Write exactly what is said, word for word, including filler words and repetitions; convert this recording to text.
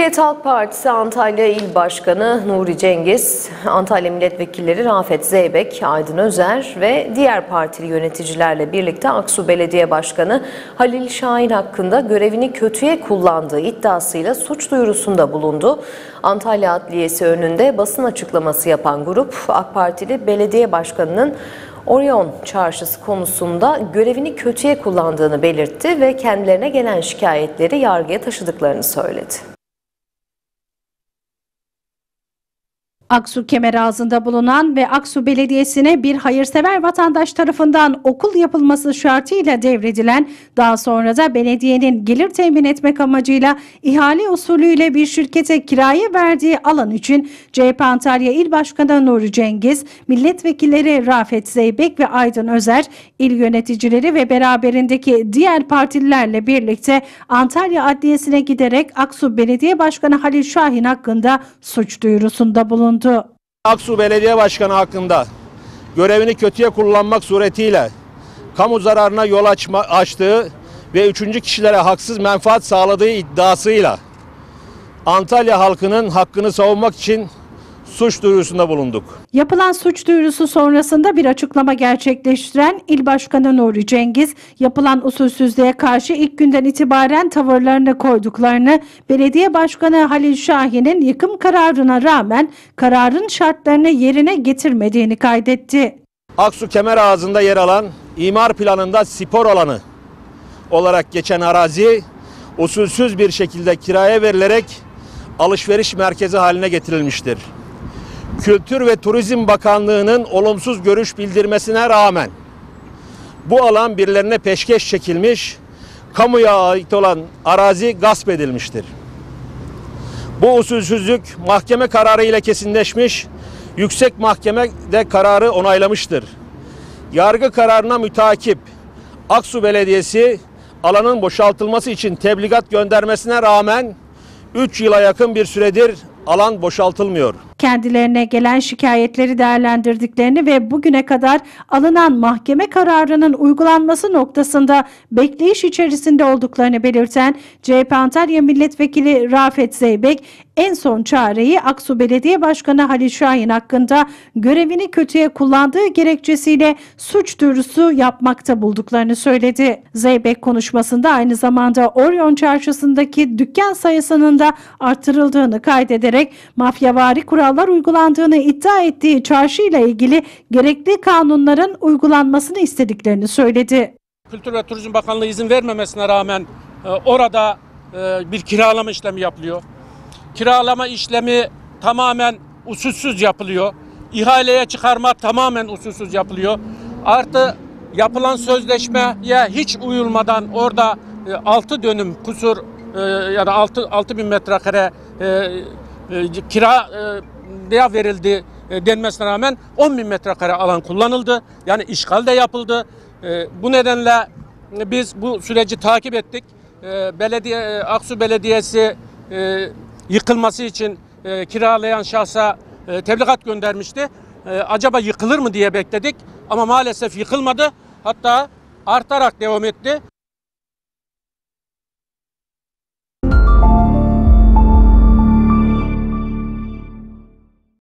Cumhuriyet Halk Partisi Antalya İl Başkanı Nuri Cengiz, Antalya Milletvekilleri Rafet Zeybek, Aydın Özer ve diğer partili yöneticilerle birlikte Aksu Belediye Başkanı Halil Şahin hakkında görevini kötüye kullandığı iddiasıyla suç duyurusunda bulundu. Antalya Adliyesi önünde basın açıklaması yapan grup, AK Partili Belediye Başkanı'nın Orion Çarşısı konusunda görevini kötüye kullandığını belirtti ve kendilerine gelen şikayetleri yargıya taşıdıklarını söyledi. Aksu Kemerazı'nda bulunan ve Aksu Belediyesi'ne bir hayırsever vatandaş tarafından okul yapılması şartıyla devredilen, daha sonra da belediyenin gelir temin etmek amacıyla ihale usulüyle bir şirkete kiraya verdiği alan için C H P Antalya İl Başkanı Nuri Cengiz, milletvekilleri Rafet Zeybek ve Aydın Özer, il yöneticileri ve beraberindeki diğer partililerle birlikte Antalya Adliyesi'ne giderek Aksu Belediye Başkanı Halil Şahin hakkında suç duyurusunda bulundu. Aksu Belediye Başkanı hakkında görevini kötüye kullanmak suretiyle kamu zararına yol açma, açtığı ve üçüncü kişilere haksız menfaat sağladığı iddiasıyla Antalya halkının hakkını savunmak için suç duyurusunda bulunduk. Yapılan suç duyurusu sonrasında bir açıklama gerçekleştiren İl Başkanı Nuri Cengiz, yapılan usulsüzlüğe karşı ilk günden itibaren tavırlarını koyduklarını, Belediye Başkanı Halil Şahin'in yıkım kararına rağmen kararın şartlarını yerine getirmediğini kaydetti. Aksu Kemerazı'nda yer alan imar planında spor alanı olarak geçen arazi usulsüz bir şekilde kiraya verilerek alışveriş merkezi haline getirilmiştir. Kültür ve Turizm Bakanlığı'nın olumsuz görüş bildirmesine rağmen bu alan birilerine peşkeş çekilmiş, kamuya ait olan arazi gasp edilmiştir. Bu usulsüzlük mahkeme kararı ile kesinleşmiş, yüksek mahkeme de kararı onaylamıştır. Yargı kararına mütakip Aksu Belediyesi alanın boşaltılması için tebligat göndermesine rağmen üç yıla yakın bir süredir alan boşaltılmıyor. Kendilerine gelen şikayetleri değerlendirdiklerini ve bugüne kadar alınan mahkeme kararının uygulanması noktasında bekleyiş içerisinde olduklarını belirten C H P Antalya Milletvekili Rafet Zeybek, en son çareyi Aksu Belediye Başkanı Halil Şahin hakkında görevini kötüye kullandığı gerekçesiyle suç duyurusu yapmakta bulduklarını söyledi. Zeybek konuşmasında aynı zamanda Orion Çarşısı'ndaki dükkan sayısının da artırıldığını kaydederek mafyavari kurallar uygulandığını iddia ettiği çarşıyla ilgili gerekli kanunların uygulanmasını istediklerini söyledi. Kültür ve Turizm Bakanlığı izin vermemesine rağmen e, orada e, bir kiralama işlemi yapılıyor. Kiralama işlemi tamamen usulsüz yapılıyor. İhaleye çıkarma tamamen usulsüz yapılıyor. Artı yapılan sözleşmeye hiç uyulmadan orada e, altı dönüm kusur e, ya da altı bin metrekare e, e, kira e, verildi e, denmesine rağmen on bin metrekare alan kullanıldı. Yani işgal de yapıldı. E, bu nedenle e, biz bu süreci takip ettik. E, belediye e, Aksu Belediyesi e, yıkılması için e, kiralayan şahsa e, tebligat göndermişti. E, acaba yıkılır mı diye bekledik ama maalesef yıkılmadı. Hatta artarak devam etti.